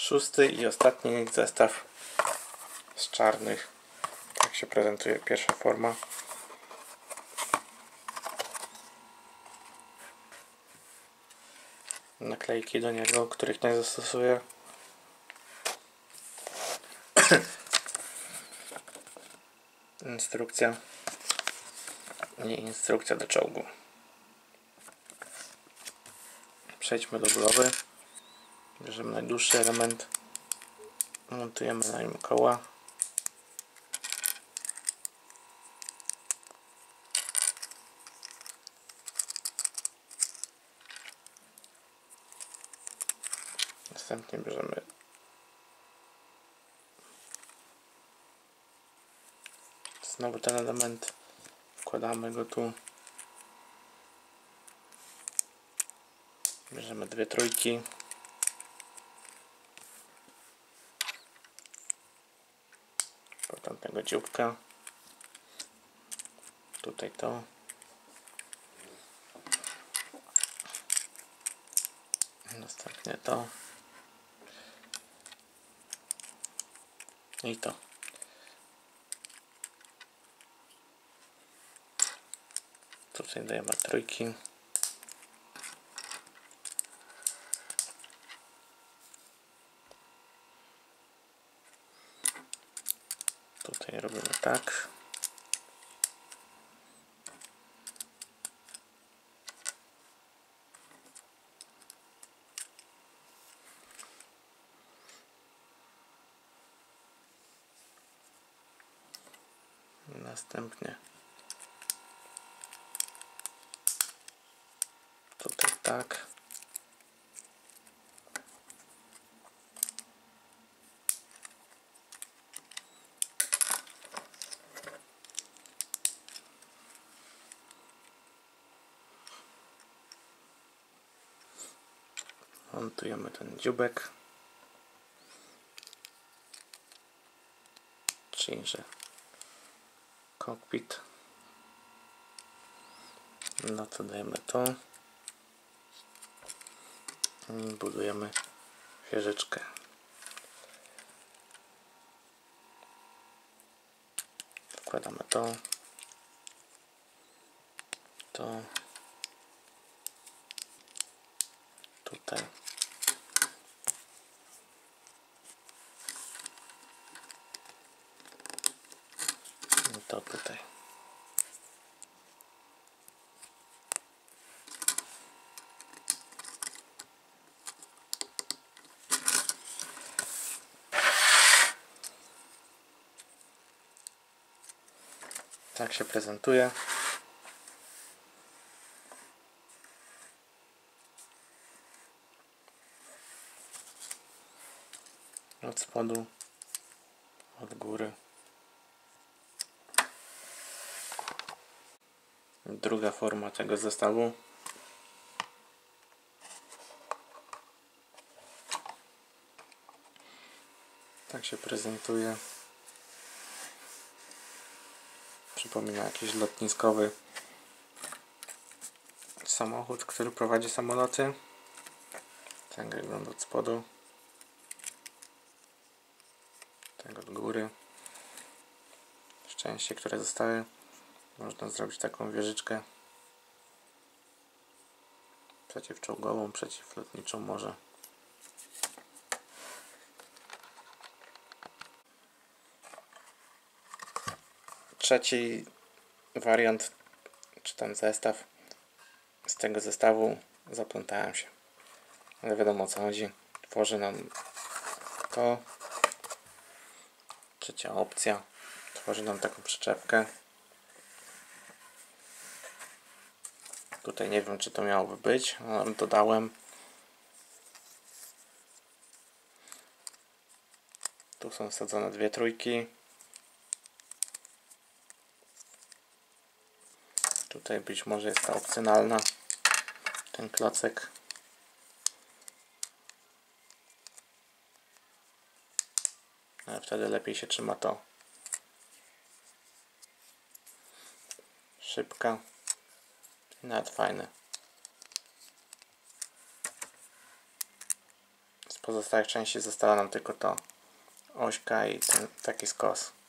Szósty i ostatni zestaw z czarnych. Tak się prezentuje pierwsza forma. Naklejki do niego, których nie zastosuję. Instrukcja i instrukcja do czołgu. Przejdźmy do głowy. Bierzemy najdłuższy element. Montujemy na nim koła. Następnie bierzemy znowu ten element, wkładamy go tu. Bierzemy dwie trójki. Potem tego dzióbka. Tutaj to. Następnie to. I to. Tutaj dajemy trójki. Tutaj robimy tak. Następnie tutaj tak. Montujemy ten dzióbek. Czyli że kokpit. No to dajemy to. I budujemy wieżyczkę. Wkładamy to. To. Tutaj. I to tutaj. Tak się prezentuje. Od spodu, od góry. Druga forma tego zestawu. Tak się prezentuje. Przypomina jakiś lotniskowy samochód, który prowadzi samoloty. Tak wygląda od spodu. Tak od góry. Części, które zostały, można zrobić taką wieżyczkę przeciwczołgową, przeciwlotniczą może. Trzeci wariant, czy ten zestaw, z tego zestawu zaplątałem się. Ale wiadomo o co chodzi. Tworzy nam to. Trzecia opcja. Tworzy nam taką przyczepkę. Tutaj nie wiem, czy to miałoby być, ale dodałem. Tu są wsadzone dwie trójki. Tutaj być może jest ta opcjonalna. Ten klocek. Ale wtedy lepiej się trzyma to. Szybka. Nawet fajne. pozostałych części została nam tylko to ośka i ten taki skos.